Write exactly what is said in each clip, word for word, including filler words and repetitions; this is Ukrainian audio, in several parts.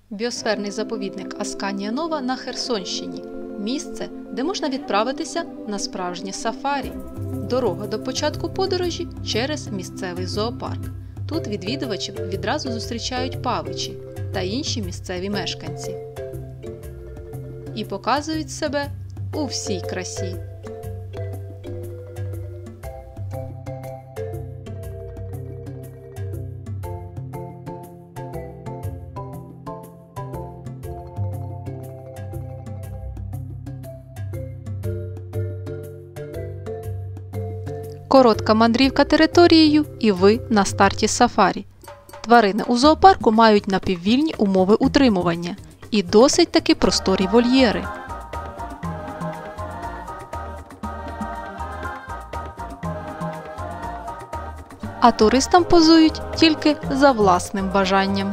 Біосферний заповідник Асканія Нова на Херсонщині – місце, де можна відправитися на справжнє сафарі. Дорога до початку подорожі через місцевий зоопарк. Тут відвідувачів відразу зустрічають павичі та інші місцеві мешканці. І показують себе у всій красі. Коротка мандрівка територією і ви на старті сафарі. Тварини у зоопарку мають напіввільні умови утримування і досить таки просторі вольєри. А туристам позують тільки за власним бажанням.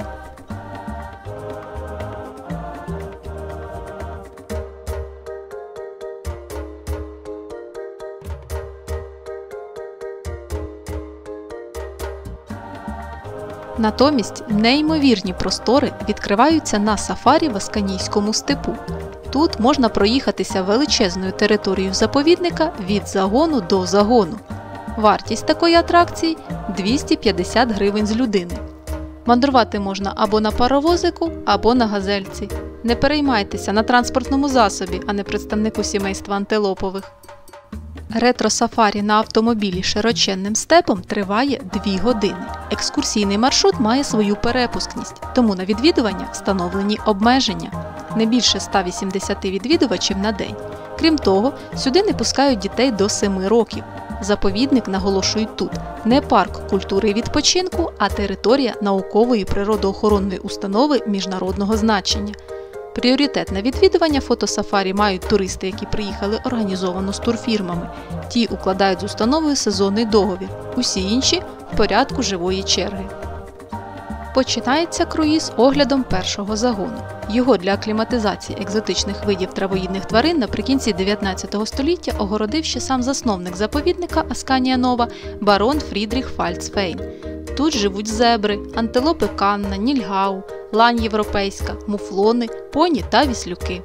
Натомість неймовірні простори відкриваються на сафарі в Асканійському степу. Тут можна проїхатися величезною територією заповідника від загону до загону. Вартість такої атракції – двісті п'ятдесят гривень з людини. Мандрувати можна або на паровозику, або на газельці. Не переймайтеся, на транспортному засобі, а не представнику сімейства антилопових. Ретро-сафарі на автомобілі широченним степом триває дві години. Екскурсійний маршрут має свою перепускність, тому на відвідування встановлені обмеження – не більше ста вісімдесят відвідувачів на день. Крім того, сюди не пускають дітей до семи років. Заповідник, наголошують тут, не парк культури і відпочинку, а територія наукової природоохоронної установи міжнародного значення. Пріоритетне відвідування фотосафарі мають туристи, які приїхали організовано з турфірмами. Ті укладають з установою сезонний договір, усі інші – в порядку живої черги. Починається круїз оглядом першого загону. Його для акліматизації екзотичних видів травоїдних тварин наприкінці дев'ятнадцятого століття огородив ще сам засновник заповідника Асканія Нова барон Фрідріх Фальцфейн. Тут живуть зебри, антилопи Канна, нільгау, лань європейська, муфлони, поні та віслюки.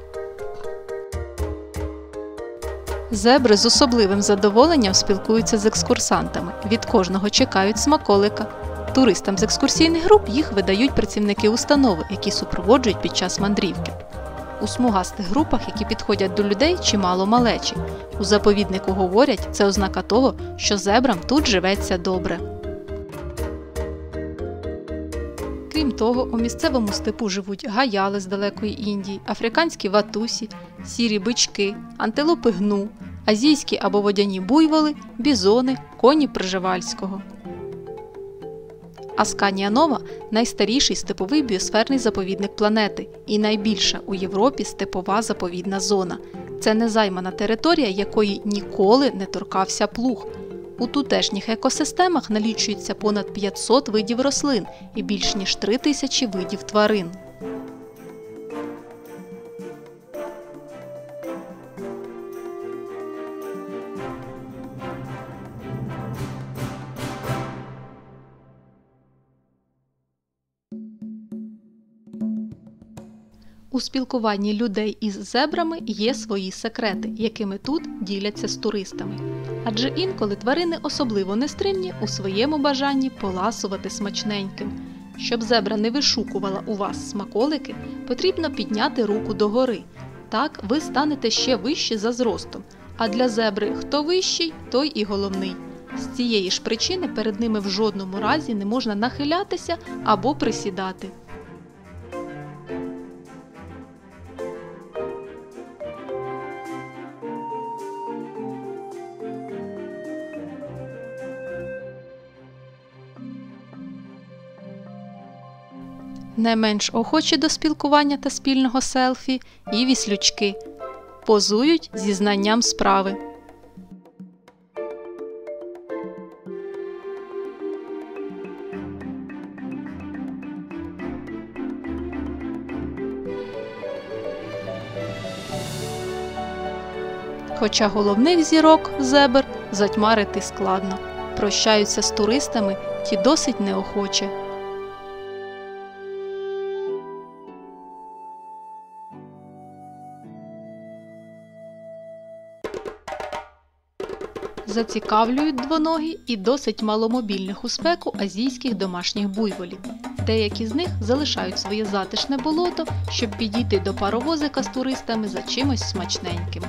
Зебри з особливим задоволенням спілкуються з екскурсантами, від кожного чекають смаколика. Туристам з екскурсійних груп їх видають працівники установи, які супроводжують під час мандрівки. У смугастих групах, які підходять до людей, чимало малечі. У заповіднику говорять, це ознака того, що зебрам тут живеться добре. Крім того, у місцевому степу живуть гаяли з далекої Індії, африканські ватусі, сірі бички, антилопи гну, азійські або водяні буйволи, бізони, коні Пржевальського. Асканія Нова – найстаріший степовий біосферний заповідник планети і найбільша у Європі степова заповідна зона. Це незаймана територія, якої ніколи не торкався плуг. У тутешніх екосистемах налічується понад п'ятсот видів рослин і більш ніж три тисячі видів тварин. У спілкуванні людей із зебрами є свої секрети, якими тут діляться з туристами. Адже інколи тварини особливо нестримні у своєму бажанні поласувати смачненьким. Щоб зебра не вишукувала у вас смаколики, потрібно підняти руку догори. Так ви станете ще вищі за зростом. А для зебри хто вищий, той і головний. З цієї ж причини перед ними в жодному разі не можна нахилятися або присідати. Не менш охочі до спілкування та спільного селфі і віслючки. Позують зі знанням справи. Хоча головних зірок зебр затьмарити складно. Прощаються з туристами ті досить неохоче. Зацікавлюють двоногі і досить маломобільних у спеку азійських домашніх буйволів. Деякі з них залишають своє затишне болото, щоб підійти до паровозика з туристами за чимось смачненьким.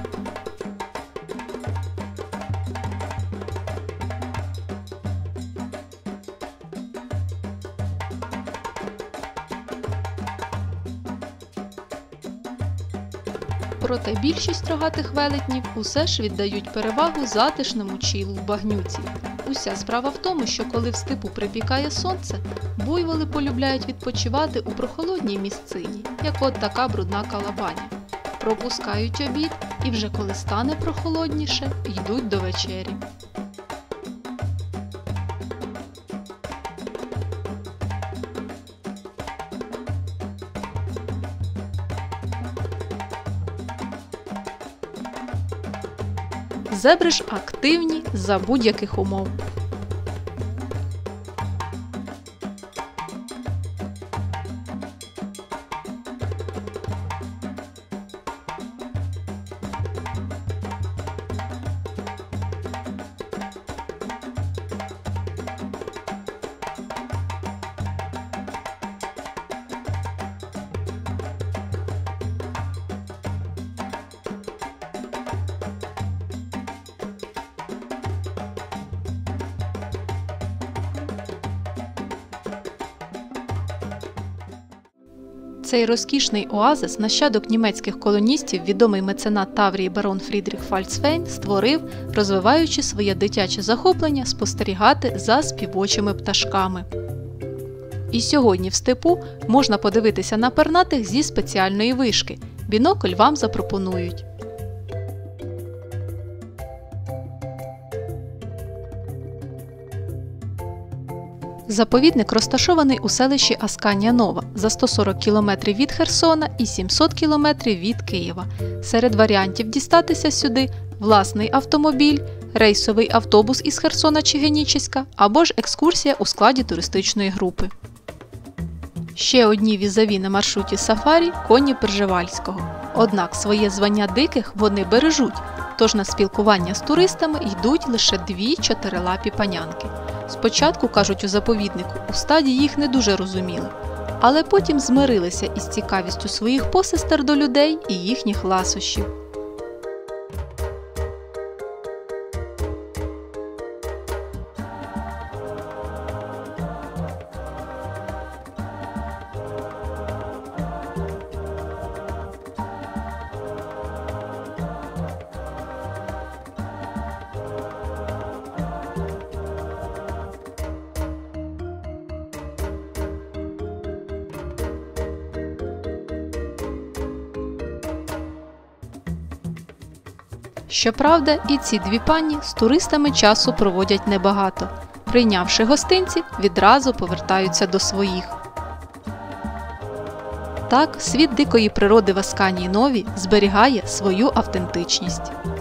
Проте більшість рогатих велетнів усе ж віддають перевагу затишному чилу в багнюці. Уся справа в тому, що коли в степу припікає сонце, буйволи полюбляють відпочивати у прохолодній місцині, як от така брудна калабаня. Пропускають обід і вже коли стане прохолодніше, йдуть до вечері. Зебри ж активні за будь-яких умов. Цей розкішний оазис нащадок німецьких колоністів відомий меценат Таврії барон Фрідріх Фальцфейн створив, розвиваючи своє дитяче захоплення спостерігати за співочими пташками. І сьогодні в степу можна подивитися на пернатих зі спеціальної вишки. Бінокль вам запропонують. Заповідник розташований у селищі Асканія-Нова за сто сорок кілометрів від Херсона і сімсот кілометрів від Києва. Серед варіантів дістатися сюди – власний автомобіль, рейсовий автобус із Херсона чи Генічеська або ж екскурсія у складі туристичної групи. Ще одні візаві на маршруті сафарі – коні Пржевальського. Однак своє звання диких вони бережуть, тож на спілкування з туристами йдуть лише дві чотирилапі панянки. Спочатку, кажуть у заповіднику, у стаді їх не дуже розуміли, але потім змирилися із цікавістю своїх посестер до людей і їхніх ласощів. Щоправда, і ці дві пані з туристами часу проводять небагато. Прийнявши гостинці, відразу повертаються до своїх. Так, світ дикої природи в Асканії-Новій зберігає свою автентичність.